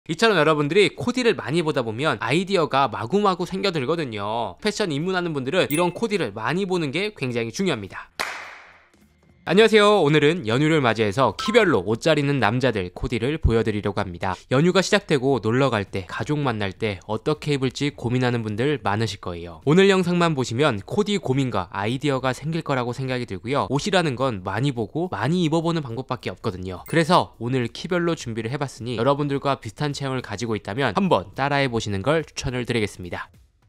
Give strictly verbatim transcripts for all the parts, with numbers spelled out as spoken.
이처럼 여러분들이 코디를 많이 보다 보면 아이디어가 마구마구 생겨들거든요. 패션 입문하는 분들은 이런 코디를 많이 보는 게 굉장히 중요합니다. 안녕하세요. 오늘은 연휴를 맞이해서 키별로 옷 잘 입는 남자들 코디를 보여드리려고 합니다. 연휴가 시작되고 놀러갈 때, 가족 만날 때 어떻게 입을지 고민하는 분들 많으실 거예요. 오늘 영상만 보시면 코디 고민과 아이디어가 생길 거라고 생각이 들고요. 옷이라는 건 많이 보고 많이 입어보는 방법밖에 없거든요. 그래서 오늘 키별로 준비를 해봤으니 여러분들과 비슷한 체형을 가지고 있다면 한번 따라해보시는 걸 추천을 드리겠습니다.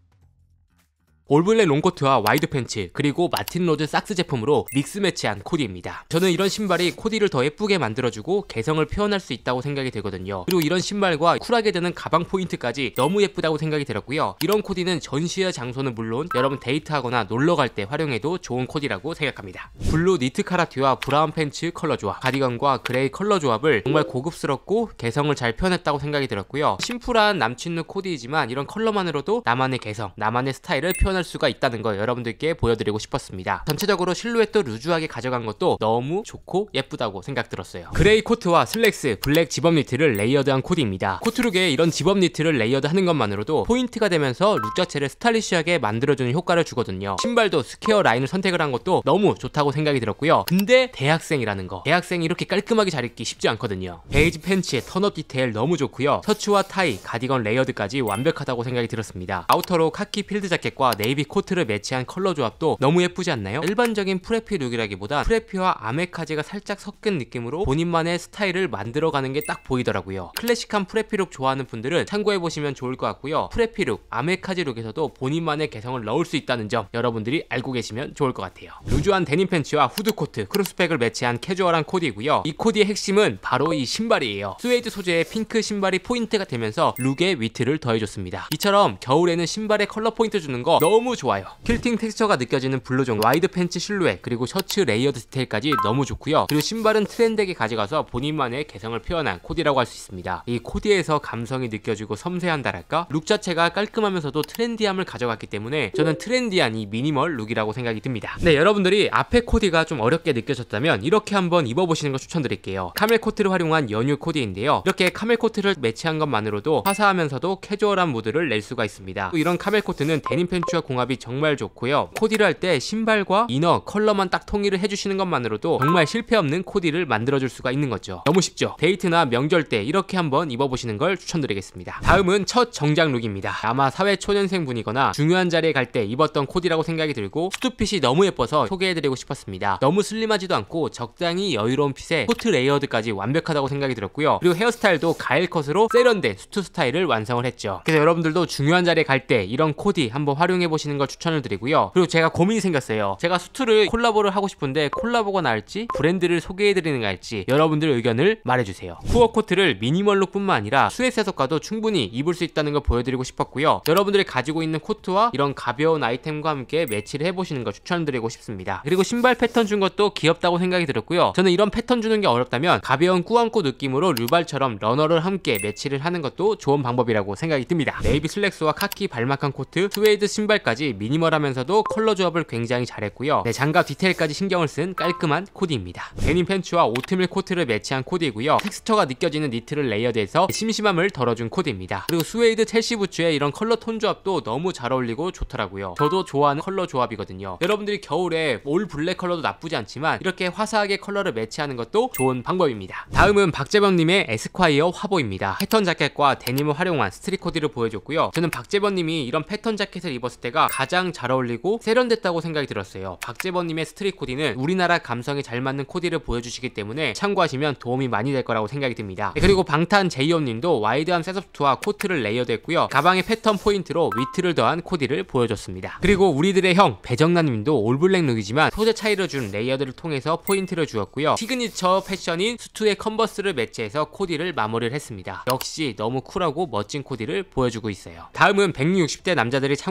올블랙 롱코트와 와이드 팬츠 그리고 마틴 로즈 삭스 제품으로 믹스 매치한 코디입니다. 저는 이런 신발이 코디를 더 예쁘게 만들어주고 개성을 표현할 수 있다고 생각이 되거든요. 그리고 이런 신발과 쿨하게 되는 가방 포인트까지 너무 예쁘다고 생각이 들었고요. 이런 코디는 전시회 장소는 물론 여러분 데이트하거나 놀러갈 때 활용해도 좋은 코디라고 생각합니다. 블루 니트 카라티와 브라운 팬츠 컬러 조합, 가디건과 그레이 컬러 조합을 정말 고급스럽고 개성을 잘 표현했다고 생각이 들었고요. 심플한 남친룩 코디이지만 이런 컬러만으로도 나만의 개성, 나만의 스타일을 표현할 수가 있다는 걸 여러분들께 보여드리고 싶었습니다. 전체적으로 실루엣도 루즈하게 가져간 것도 너무 좋고 예쁘다고 생각 들었어요. 그레이 코트와 슬랙스, 블랙 집업 니트를 레이어드한 코디입니다. 코트룩에 이런 집업 니트를 레이어드하는 것만으로도 포인트가 되면서 룩 자체를 스타일리시하게 만들어주는 효과를 주거든요. 신발도 스퀘어 라인을 선택을 한 것도 너무 좋다고 생각이 들었고요. 근데 대학생이라는 거, 대학생이 이렇게 깔끔하게 잘 입기 쉽지 않거든요. 베이지 팬츠의 턴업 디테일 너무 좋고요. 셔츠와 타이, 가디건 레이어드까지 완벽하다고 생각이 들었습니다. 아우터로 카키 필드 자켓과 네이비 코트를 매치한 컬러 조합도 너무 예쁘지 않나요? 일반적인 프레피 룩이라기보다 프레피와 아메카지가 살짝 섞은 느낌으로 본인만의 스타일을 만들어가는 게 딱 보이더라고요. 클래식한 프레피 룩 좋아하는 분들은 참고해보시면 좋을 것 같고요. 프레피 룩, 아메카지 룩에서도 본인만의 개성을 넣을 수 있다는 점 여러분들이 알고 계시면 좋을 것 같아요. 루즈한 데님 팬츠와 후드 코트, 크로스백을 매치한 캐주얼한 코디이고요. 이 코디의 핵심은 바로 이 신발이에요. 스웨이드 소재의 핑크 신발이 포인트가 되면서 룩에 위트를 더해줬습니다. 이처럼 겨울에는 신발에 컬러 포인트 주는 거 너무 좋아요. 퀼팅 텍스처가 느껴지는 블루종, 와이드 팬츠 실루엣, 그리고 셔츠 레이어드 디테일까지 너무 좋고요. 그리고 신발은 트렌드하게 가져가서 본인만의 개성을 표현한 코디라고 할 수 있습니다. 이 코디에서 감성이 느껴지고 섬세한다랄까? 룩 자체가 깔끔하면서도 트렌디함을 가져갔기 때문에 저는 트렌디한 이 미니멀 룩이라고 생각이 듭니다. 네, 여러분들이 앞에 코디가 좀 어렵게 느껴졌다면 이렇게 한번 입어보시는 거 추천드릴게요. 카멜 코트를 활용한 연유 코디인데요. 이렇게 카멜 코트를 매치한 것만으로도 화사하면서도 캐주얼한 무드를 낼 수가 있습니다. 또 이런 카멜 코트는 데님 팬츠와 공합이 정말 좋고요. 코디를 할 때 신발과 이너 컬러만 딱 통일을 해주시는 것만으로도 정말 실패 없는 코디를 만들어줄 수가 있는 거죠. 너무 쉽죠? 데이트나 명절 때 이렇게 한번 입어보시는 걸 추천드리겠습니다. 다음은 첫 정장 룩입니다. 아마 사회 초년생 분이거나 중요한 자리에 갈 때 입었던 코디라고 생각이 들고 수트핏이 너무 예뻐서 소개해드리고 싶었습니다. 너무 슬림하지도 않고 적당히 여유로운 핏에 코트 레이어드까지 완벽하다고 생각이 들었고요. 그리고 헤어스타일도 가일 컷으로 세련된 수트 스타일을 완성을 했죠. 그래서 여러분들도 중요한 자리에 갈 때 이런 코디 한번 활용해보시는 걸 추천을 드리고요. 그리고 제가 고민이 생겼어요. 제가 수트를 콜라보를 하고 싶은데 콜라보가 나을지 브랜드를 소개해드리는 가 할지 여러분들의 의견을 말해주세요. 후어 코트를 미니멀 룩뿐만 아니라 스웨트 색과도 충분히 입을 수 있다는 걸 보여드리고 싶었고요. 여러분들이 가지고 있는 코트와 이런 가벼운 아이템과 함께 매치를 해보시는 걸 추천드리고 싶습니다. 그리고 신발 패턴 준 것도 귀엽다고 생각이 들었고요. 저는 이런 패턴 주는 게 어렵다면 가벼운 꾸안꾸 느낌으로 류발처럼 러너를 함께 매치를 하는 것도 좋은 방법이라고 생각이 듭니다. 네이비 슬랙스와 카키 발막한 코트, 스웨이드 신발까지 미니멀하면서도 컬러 조합을 굉장히 잘했고요. 네, 장갑 디테일까지 신경을 쓴 깔끔한 코디입니다. 데님 팬츠와 오트밀 코트를 매치한 코디이고요. 텍스처가 느껴지는 니트를 레이어드해서 심심함을 덜어준 코디입니다. 그리고 스웨이드 첼시 부츠의 이런 컬러 톤 조합도 너무 잘 어울리고 좋더라고요. 저도 좋아하는 컬러 조합이거든요. 여러분들이 겨울에 올 블랙 컬러도 나쁘지 않지만 이렇게 화사하게 컬러를 매치하는 것도 좋은 방법입니다. 다음은 박재범님의 에스콰이어 화보입니다. 패턴 자켓과 데님을 활용한 스트릿 코디를 보여줬고요. 저는 박재범님이 이런 패턴 자켓을 입었을 때가 가장 잘 어울리고 세련됐다고 생각이 들었어요. 박재범님의 스트릿 코디는 우리나라 감성에 잘 맞는 코디를 보여주시기 때문에 참고하시면 도움이 많이 될 거라고 생각이 듭니다. 그리고 방탄 제이홉님도 와이드한 셋업투와 코트를 레이어드했고요. 가방의 패턴 포인트로 위트를 더한 코디를 보여줬습니다. 그리고 우리들의 형 배정란님도 올블랙 룩이지만 소재 차이를 준 레이어드를 통해서 포인트를 주었고요. 시그니처 패션인 수트의 컨버스를 매치해서 코디를 마무리를 했습니다. 역시 너무 쿨하고 멋진 코디를 보여주고 있어요. 다음은 백육십 대 남자들이 참고하면 좋은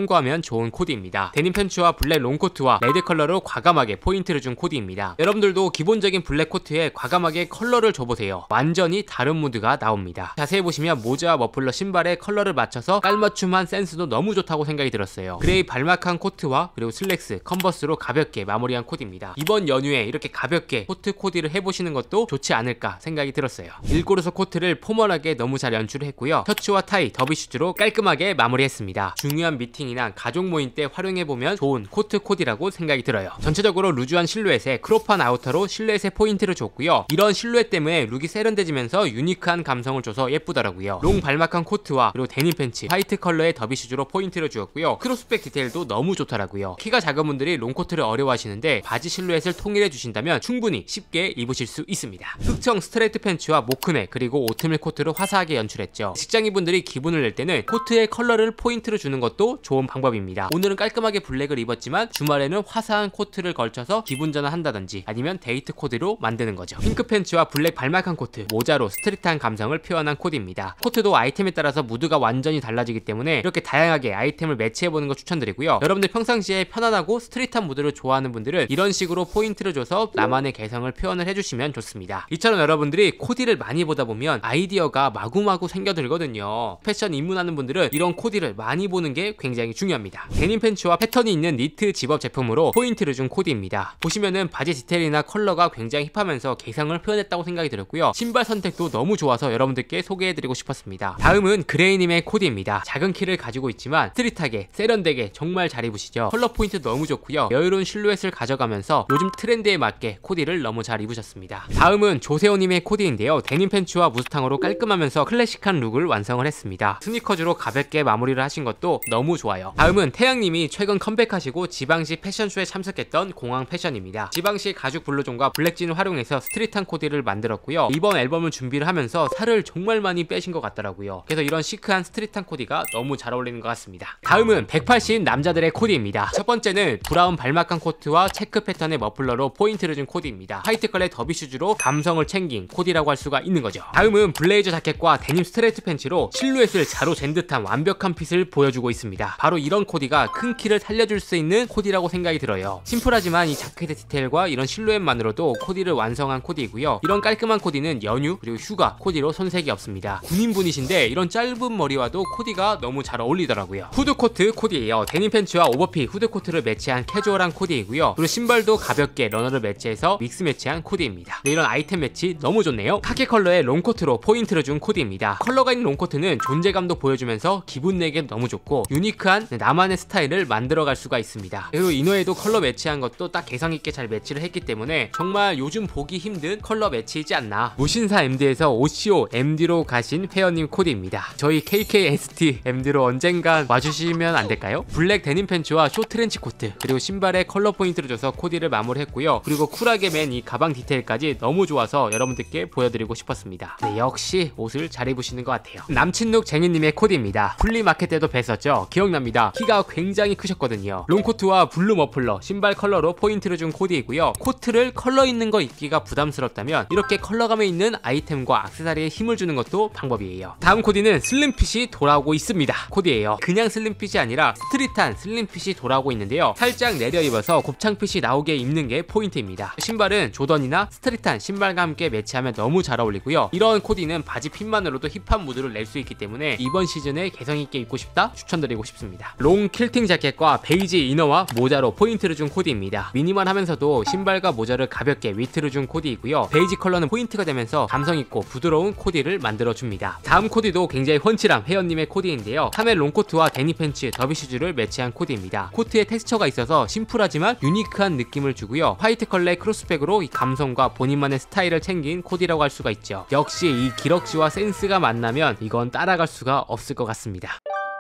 좋은 코디입니다. 데님 팬츠와 블랙 롱코트와 레드 컬러로 과감하게 포인트를 준 코디입니다. 여러분들도 기본적인 블랙 코트에 과감하게 컬러를 줘보세요. 완전히 다른 무드가 나옵니다. 자세히 보시면 모자와 머플러, 신발에 컬러를 맞춰서 깔맞춤한 센스도 너무 좋다고 생각이 들었어요. 그레이 발막한 코트와 그리고 슬랙스, 컨버스로 가볍게 마무리한 코디입니다. 이번 연휴에 이렇게 가볍게 코트 코디를 해보시는 것도 좋지 않을까 생각이 들었어요. 일고르소 코트를 포멀하게 너무 잘 연출을 했고요. 셔츠와 타이, 더비슈즈로 깔끔하게 마무리했습니다. 중요한 미팅이나 가족 모임 때 활용해보면 좋은 코트 코디라고 생각이 들어요. 전체적으로 루즈한 실루엣에 크롭한 아우터로 실루엣에 포인트를 줬고요. 이런 실루엣 때문에 룩이 세련돼지면서 유니크한 감성을 줘서 예쁘더라고요. 롱 발막한 코트와 그리고 데님 팬츠, 화이트 컬러의 더비슈즈로 포인트를 주었고요. 크로스백 디테일도 너무 좋더라고요. 키가 작은 분들이 롱코트를 어려워하시는데 바지 실루엣을 통일해 주신다면 충분히 쉽게 입으실 수 있습니다. 흑청 스트레이트 팬츠와 모크넥 그리고 오트밀 코트를 화사하게 연출했죠. 직장인분들이 기분을 낼 때는 코트의 컬러를 포인트로 주는 것도 좋은 방법입니다. 오늘은 깔끔하게 블랙을 입었지만 주말에는 화사한 코트를 걸쳐서 기분 전환한다든지 아니면 데이트 코디로 만드는 거죠. 핑크 팬츠와 블랙 발막한 코트, 모자로 스트릿한 감성을 표현한 코디입니다. 코트도 아이템에 따라서 무드가 완전히 달라지기 때문에 이렇게 다양하게 아이템을 매치해보는 거 추천드리고요. 여러분들 평상시에 편안하고 스트릿한 무드를 좋아하는 분들은 이런 식으로 포인트를 줘서 나만의 개성을 표현을 해주시면 좋습니다. 이처럼 여러분들이 코디를 많이 보다 보면 아이디어가 마구마구 생겨들거든요. 패션 입문하는 분들은 이런 코디를 많이 보는 게 굉장히 중요합니다. 데님 팬츠와 패턴이 있는 니트 집업 제품으로 포인트를 준 코디입니다. 보시면은 바지 디테일이나 컬러가 굉장히 힙하면서 개성을 표현했다고 생각이 들었고요. 신발 선택도 너무 좋아서 여러분들께 소개해드리고 싶었습니다. 다음은 그레이님의 코디입니다. 작은 키를 가지고 있지만 스트릿하게 세련되게 정말 잘 입으시죠. 컬러 포인트 너무 좋고요. 여유로운 실루엣을 가져가면서 요즘 트렌드에 맞게 코디를 너무 잘 입으셨습니다. 다음은 조세호님의 코디인데요. 데님 팬츠와 무스탕으로 깔끔하면서 클래식한 룩을 완성을 했습니다. 스니커즈로 가볍게 마무리를 하신 것도 너무 좋아요. 다음은 태양님이 최근 컴백하시고 지방시 패션쇼에 참석했던 공항 패션입니다. 지방시 가죽 블루존과 블랙진을 활용해서 스트릿한 코디를 만들었고요. 이번 앨범을 준비를 하면서 살을 정말 많이 빼신 것 같더라고요. 그래서 이런 시크한 스트릿한 코디가 너무 잘 어울리는 것 같습니다. 다음은 백팔십 남자들의 코디입니다. 첫 번째는 브라운 발막한 코트와 체크 패턴의 머플러로 포인트를 준 코디입니다. 화이트 컬러의 더비슈즈로 감성을 챙긴 코디라고 할 수가 있는 거죠. 다음은 블레이저 자켓과 데님 스트레이트 팬츠로 실루엣을 자로 잰 듯한 완벽한 핏을 보여주고 있습니다. 바로 이런 코디가 큰 키를 살려줄 수 있는 코디라고 생각이 들어요. 심플하지만 이 자켓의 디테일과 이런 실루엣만으로도 코디를 완성한 코디이고요. 이런 깔끔한 코디는 연휴 그리고 휴가 코디로 손색이 없습니다. 군인분이신데 이런 짧은 머리와도 코디가 너무 잘 어울리더라고요. 후드코트 코디예요. 데님 팬츠와 오버핏 후드코트를 매치한 캐주얼한 코디이고요. 그리고 신발도 가볍게 러너를 매치해서 믹스 매치한 코디입니다. 네, 이런 아이템 매치 너무 좋네요. 카키 컬러의 롱코트로 포인트를 준 코디입니다. 컬러가 있는 롱코트는 존재감도 보여주면서 기분 내기에 너무 좋고 유니크한 나만의 스타일을 만들어갈 수가 있습니다. 그리고 이너에도 컬러 매치한 것도 딱 개성있게 잘 매치를 했기 때문에 정말 요즘 보기 힘든 컬러 매치이지 않나. 무신사 엠디에서 오씨오 엠디로 가신 회원님 코디입니다. 저희 케이케이에스티 엠디로 언젠간 와주시면 안될까요? 블랙 데님 팬츠와 쇼 트렌치 코트 그리고 신발에 컬러 포인트를 줘서 코디를 마무리했고요. 그리고 쿨하게 맨 이 가방 디테일까지 너무 좋아서 여러분들께 보여드리고 싶었습니다. 네, 역시 옷을 잘 입으시는 것 같아요. 남친룩 쟁이님의 코디입니다. 플리마켓 때도 뵀었죠? 기억납니다. 키가 굉장히 크셨거든요. 롱코트와 블루 머플러, 신발 컬러로 포인트를 준 코디이고요. 코트를 컬러 있는 거 입기가 부담스럽다면 이렇게 컬러감에 있는 아이템과 액세서리에 힘을 주는 것도 방법이에요. 다음 코디는 슬림핏이 돌아오고 있습니다. 코디예요. 그냥 슬림핏이 아니라 스트릿한 슬림핏이 돌아오고 있는데요. 살짝 내려 입어서 곱창핏이 나오게 입는 게 포인트입니다. 신발은 조던이나 스트릿한 신발과 함께 매치하면 너무 잘 어울리고요. 이런 코디는 바지 핏만으로도 힙한 무드를 낼 수 있기 때문에 이번 시즌에 개성있게 입고 싶다 추천드리고 싶습니다. 롱 킬팅 자켓과 베이지 이너와 모자로 포인트를 준 코디입니다. 미니멀하면서도 신발과 모자를 가볍게 위트를 준 코디이고요. 베이지 컬러는 포인트가 되면서 감성있고 부드러운 코디를 만들어줍니다. 다음 코디도 굉장히 훤칠한 회원님의 코디인데요. 카멜 롱코트와 데니 팬츠, 더비슈즈를 매치한 코디입니다. 코트에 텍스처가 있어서 심플하지만 유니크한 느낌을 주고요. 화이트 컬러의 크로스백으로 이 감성과 본인만의 스타일을 챙긴 코디라고 할 수가 있죠. 역시 이 기럭지와 센스가 만나면 이건 따라갈 수가 없을 것 같습니다.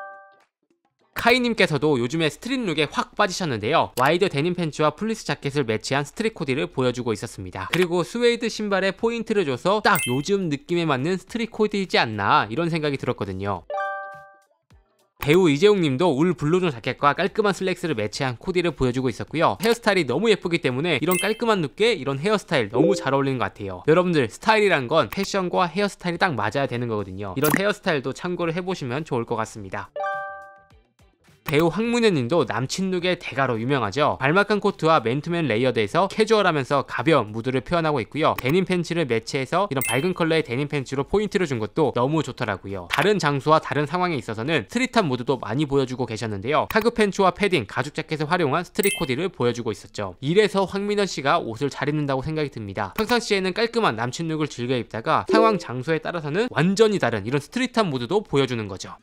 카이님께서도 요즘에 스트릿 룩에 확 빠지셨는데요. 와이드 데님 팬츠와 플리스 자켓을 매치한 스트릿 코디를 보여주고 있었습니다. 그리고 스웨이드 신발에 포인트를 줘서 딱 요즘 느낌에 맞는 스트릿 코디이지 않나 이런 생각이 들었거든요. 배우 이재용님도 울 블루존 자켓과 깔끔한 슬랙스를 매치한 코디를 보여주고 있었고요. 헤어스타일이 너무 예쁘기 때문에 이런 깔끔한 룩에 이런 헤어스타일 너무 잘 어울리는 것 같아요. 여러분들 스타일이란 건 패션과 헤어스타일이 딱 맞아야 되는 거거든요. 이런 헤어스타일도 참고를 해보시면 좋을 것 같습니다. 배우 황문현 님도 남친 룩의 대가로 유명하죠. 발막한 코트와 맨투맨 레이어드에서 캐주얼하면서 가벼운 무드를 표현하고 있고요. 데님 팬츠를 매치해서 이런 밝은 컬러의 데님 팬츠로 포인트를 준 것도 너무 좋더라고요. 다른 장소와 다른 상황에 있어서는 스트릿한 무드도 많이 보여주고 계셨는데요. 카그 팬츠와 패딩, 가죽 자켓을 활용한 스트릿 코디를 보여주고 있었죠. 이래서 황민현 씨가 옷을 잘 입는다고 생각이 듭니다. 평상시에는 깔끔한 남친 룩을 즐겨 입다가 상황 장소에 따라서는 완전히 다른 이런 스트릿한 무드도 보여주는 거죠.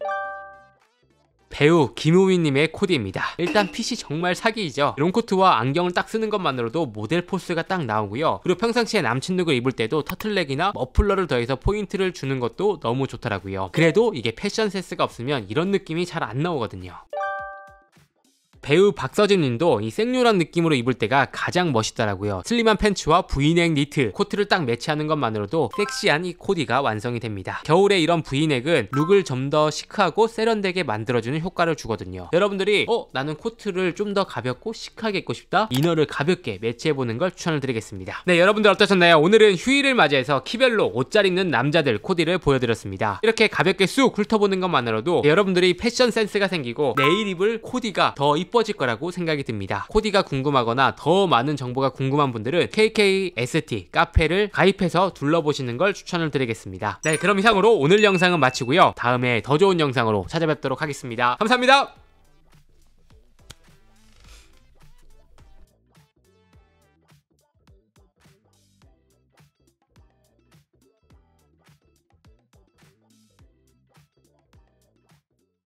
배우 김우민님의 코디입니다. 일단 핏이 정말 사기이죠. 롱코트와 안경을 딱 쓰는 것만으로도 모델 포스가 딱 나오고요. 그리고 평상시에 남친 룩을 입을 때도 터틀넥이나 머플러를 더해서 포인트를 주는 것도 너무 좋더라고요. 그래도 이게 패션 센스가 없으면 이런 느낌이 잘 안 나오거든요. 배우 박서진 님도 이 생류란 느낌으로 입을 때가 가장 멋있더라고요. 슬림한 팬츠와 브이넥 니트, 코트를 딱 매치하는 것만으로도 섹시한 이 코디가 완성이 됩니다. 겨울에 이런 브이넥은 룩을 좀 더 시크하고 세련되게 만들어주는 효과를 주거든요. 여러분들이 어? 나는 코트를 좀 더 가볍고 시크하게 입고 싶다? 이너를 가볍게 매치해보는 걸 추천을 드리겠습니다. 네, 여러분들 어떠셨나요? 오늘은 휴일을 맞이해서 키별로 옷 잘 입는 남자들 코디를 보여드렸습니다. 이렇게 가볍게 쑥 훑어보는 것만으로도 여러분들이 패션 센스가 생기고 내일 입을 코디가 더 이뻐질 거라고 생각이 듭니다. 코디가 궁금하거나 더 많은 정보가 궁금한 분들은 케이케이에스티 카페를 가입해서 둘러보시는 걸 추천을 드리겠습니다. 네, 그럼 이상으로 오늘 영상은 마치고요. 다음에 더 좋은 영상으로 찾아뵙도록 하겠습니다. 감사합니다.